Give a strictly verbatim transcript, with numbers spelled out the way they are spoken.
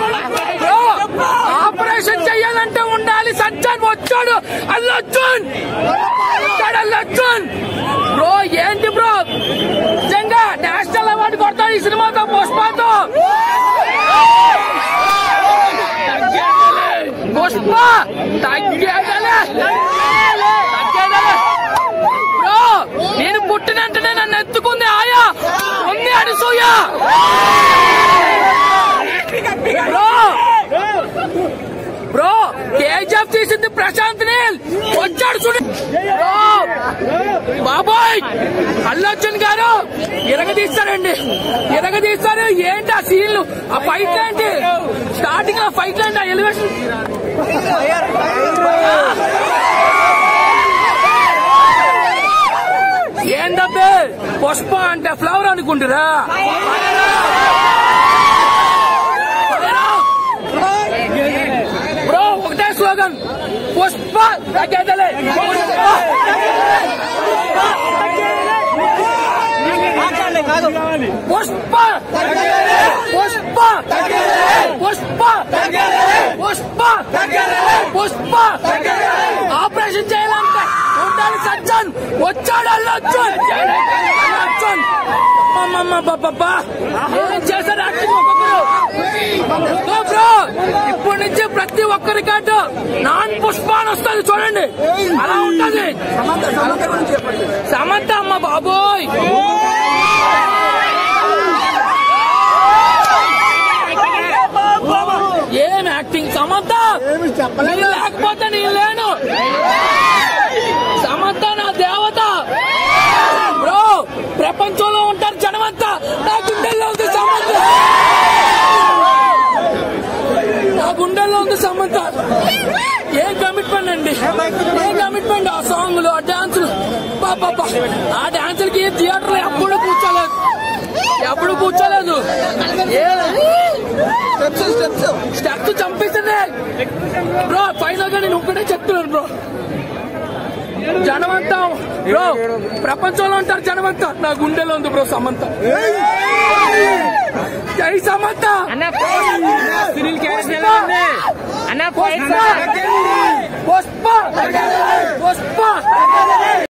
operation చెయ్యాలంటే ఉండాలి సజ్జన్ వచ్చాడు అల్లు అర్జున్ వచ్చాడు అల్లు అర్జున్ బ్రో ఏంటి బ్రో నిజంగా నేషనల్ అవార్డు కొడతాడు ఈ సినిమాతో పుష్పతో పుష్ప తగ్గేదలే బ్రో నేను పుట్టినంటనే నన్ను ఎత్తుకుంది ఆయా ఉంది అనసూయ బ్రో బ్రో కేజీఎఫ్ తీసింది ప్రశాంత్ నీల్ వచ్చాడు చూడు బ్రో బాబాయ్ అల్లు అర్జున్ గారు ఇరగదీస్తారండి ఇరగదీస్తారు ఏంటి ఆ సీన్లు ఆ ఫైట్ ఏంటి స్టార్టింగ్ ఆ ఫైట్ ఏంటి ఆ ఎలివేషన్ ఏంటబ్బే పుష్ప అంటే ఫ్లవర్ అనుకుంటురా బ్రో ఒకటే స్లోగన్ పుష్ప తగ్గేదలే పుష్ప పుష్ప పుష్ప పుష్ప పుష్ప ఆపరేషన్ చేయాలంటే ఉండాలి సజ్జన్ వచ్చాడు అల్లు అర్జున్ అల్లు అర్జున్ బాబా ఏం చేశారు యాక్టింగ్ ఒక్కొక్కరు బ్రో ఇప్పటి నుంచి ప్రతి ఒక్క రికార్డు నాన్ పుష్ప అని వస్తుంది చూడండి అలా ఉంటది సమంత అమ్మ బాబోయ్ ఏం యాక్టింగ్ సమంత లేకపోతే నేను లేను సమంత నా దేవత బ్రో ప్రపంచంలో ఉంటారు జనమంతా నా గుండెల్లో ఉంది సమంత నా గుండెల్లో ఉంది సమంత ఏం కమిట్మెంట్ అండి ఏం కమిట్మెంట్ ఆ సాంగ్లు ఆ డాన్సులు బాబా ఆ డాన్సులకి థియేటర్ లో ఎప్పుడు కూర్చోలేదు ఎప్పుడు కూర్చోలేదు స్టెప్స్ చంపిస్తుంది బ్రో ఫైనల్ గా నేను ఒక్కడే చెప్తున్నాను బ్రో జనమంతా బ్రో ప్రపంచంలో ఉంటారు జనమంతా నా గుండెలో ఉంది బ్రో సమంత జై సమంత పుష్ప పుష్ప పుష్ప